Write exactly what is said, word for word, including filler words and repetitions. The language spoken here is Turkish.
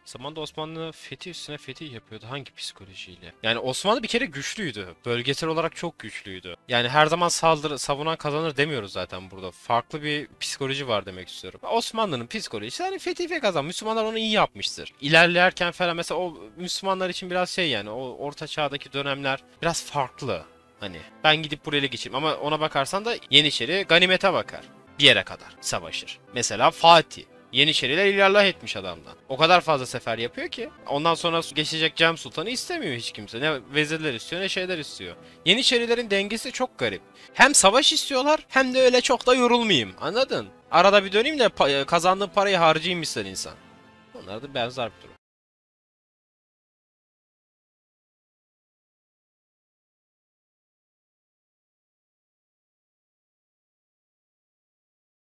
Zamanında Osmanlı fethi üstüne fetih yapıyordu. Hangi psikolojiyle? Yani Osmanlı bir kere güçlüydü. Bölgesel olarak çok güçlüydü. Yani her zaman saldırı, savunan kazanır demiyoruz zaten burada. Farklı bir psikoloji var demek istiyorum. Osmanlı'nın psikolojisi hani fetih ve kazan. Müslümanlar onu iyi yapmıştır. İlerlerken falan mesela o Müslümanlar için biraz şey yani o orta çağdaki dönemler biraz farklı. Hani ben gidip buraya geçeyim ama ona bakarsan da Yeniçeri ganimete bakar. Bir yere kadar savaşır. Mesela Fatih. Yeniçeriler ilerlah etmiş adamdan. O kadar fazla sefer yapıyor ki. Ondan sonra geçecek Cem Sultan'ı istemiyor hiç kimse. Ne vezirler istiyor ne şeyler istiyor. Yeniçerilerin dengesi çok garip. Hem savaş istiyorlar hem de öyle çok da yorulmayayım. Anladın? Arada bir döneyim de pa- kazandığım parayı harcayayım ister insan. Onlar da benzer bir durum.